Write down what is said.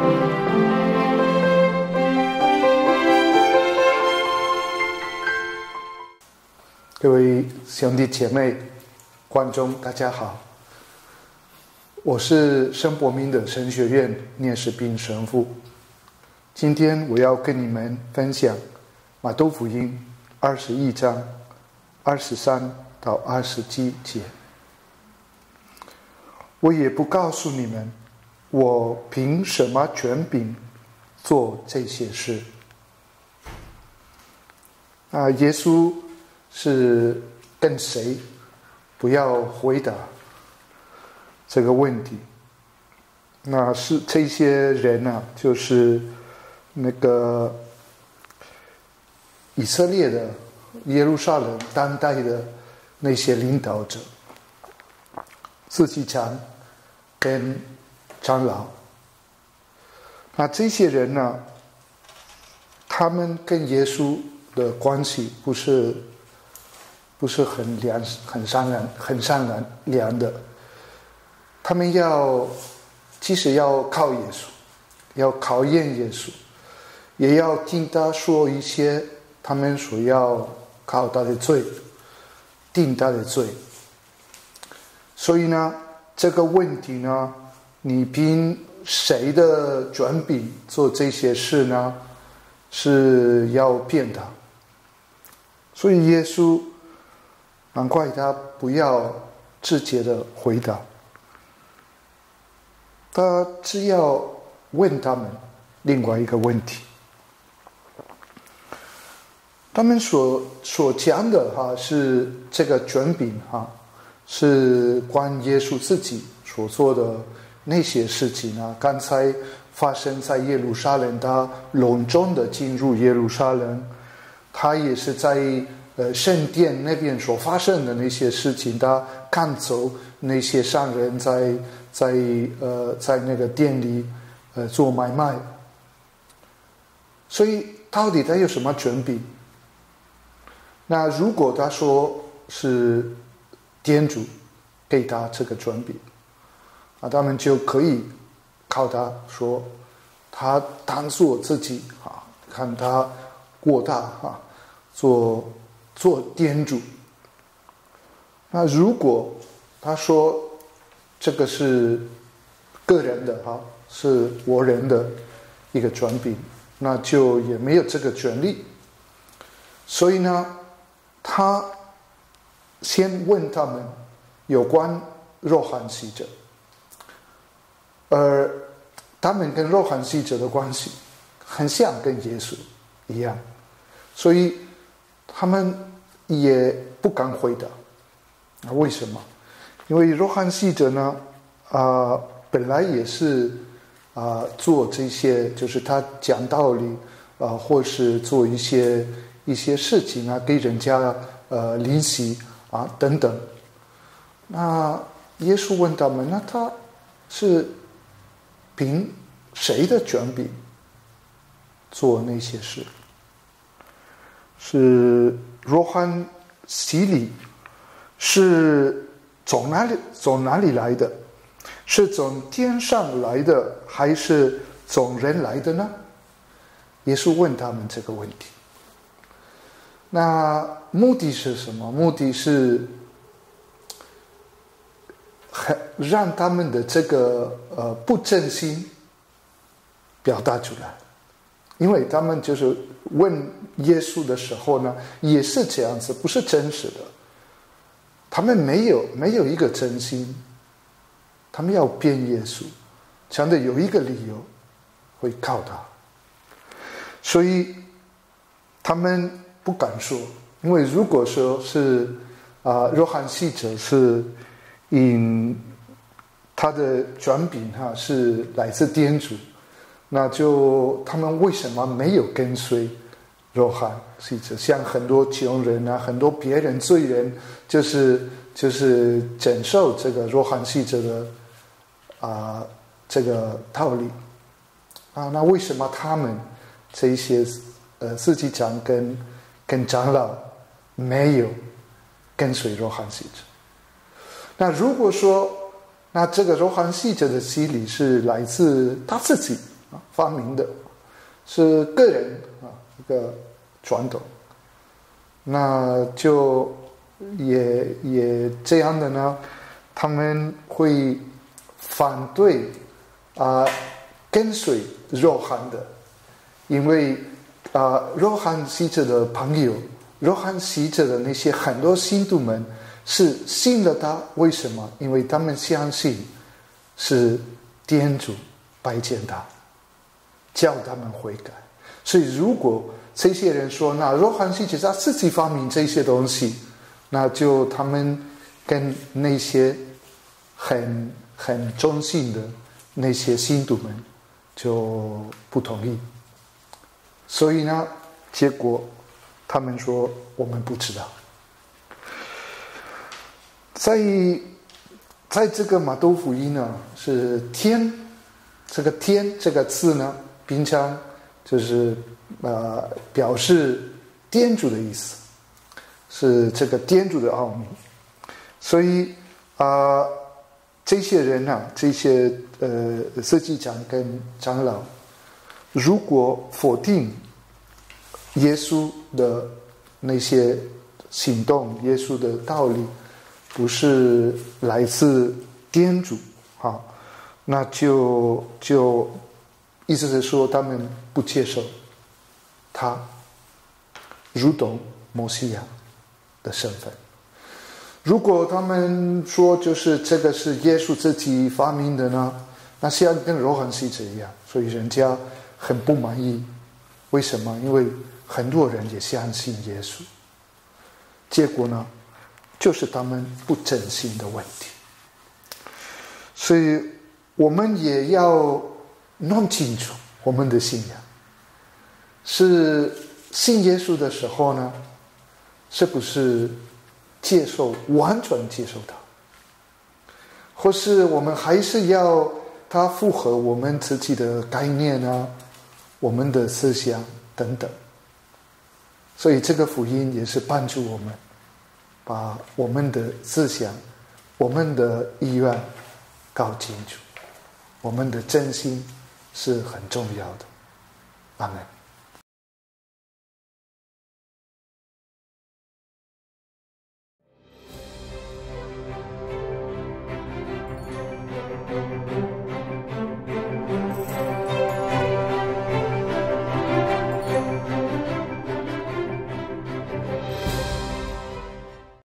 各位兄弟姐妹、观众，大家好，我是圣伯明的神学院聂士斌神父。今天我要跟你们分享马窦福音21章23到27节。我也不告诉你们，我凭什么权柄做这些事。耶稣是跟谁？不要回答这个问题。那是这些人啊，就是那个以色列的耶路撒冷当代的那些领导者，司祭长跟长老。那这些人呢，他们跟耶稣的关系不是很善良的。他们即使要靠耶稣，要考验耶稣，也要听他说一些他们所要靠他的罪，定他的罪。所以呢，这个问题呢，你凭谁的权柄做这些事呢？是要骗他。所以耶稣难怪他不要直接的回答，他只要问他们另外一个问题。他们所讲的是这个权柄是关耶稣自己所做的那些事情啊。刚才发生在耶路撒冷，他隆重的进入耶路撒冷，他也是在圣殿那边所发生的那些事情，他赶走那些商人在那个店里做买卖。所以到底他有什么权柄？那如果他说是天主给他这个权柄，他们就可以靠他说他当作自己看他过大做天主。那如果他说这个是个人的是我人的一个权柄，那就也没有这个权利。所以呢，他先问他们有关若翰洗者，而他们跟若翰洗者的关系很像跟耶稣一样，所以他们也不敢回答。为什么？因为若翰洗者呢，本来也是做这些，就是他讲道理或是做一些事情给人家利息等等。那耶稣问他们，那他是凭谁的权柄做那些事？是若翰洗礼是从哪里来的？是从天上来的，还是从人来的呢？耶稣问他们这个问题。那目的是什么？目的是让他们的这个不真心表达出来。因为他们就是问耶稣的时候呢，也是这样子，不是真实的。他们没有一个真心，他们要骗耶稣，讲的有一个理由会告他，所以他们不敢说。因为如果说是若翰洗者是他的权柄是来自天主，那就他们为什么没有跟随若翰洗者？像很多穷人很多别人罪人，就是忍受这个若翰洗者的这个道理那为什么他们这些司祭长跟长老没有跟随若翰洗者？那如果说那这个若翰洗者的洗礼是来自他自己发明的，是个人一个传统。那就也这样的呢，他们会反对跟随若翰的，因为若翰洗者的朋友，若翰洗者的那些很多信徒们是信了他，为什么？因为他们相信是天主拜见他，叫他们悔改。所以如果这些人说那若翰洗者他自己发明这些东西，那就他们跟那些很忠信的那些信徒们就不同意。所以呢，结果他们说我们不知道。在这个马窦福音呢，是天，这个天这个字呢，平常就是表示天主的意思，是这个天主的奥秘。所以这些人啊，这些司祭长跟长老，如果否定耶稣的那些行动，耶稣的道理不是来自天主那就意思是说他们不接受他如同摩西亚的身份。如果他们说就是这个是耶稣自己发明的呢，那像跟若翰洗者一样，所以人家很不满意。为什么？因为很多人也相信耶稣，结果呢就是他们不真心的问题。所以我们也要弄清楚我们的信仰，是信耶稣的时候呢，是不是完全接受他，或是我们还是要他符合我们自己的概念我们的思想等等。所以这个福音也是帮助我们把我们的思想，我们的意愿搞清楚，我们的真心是很重要的。阿们。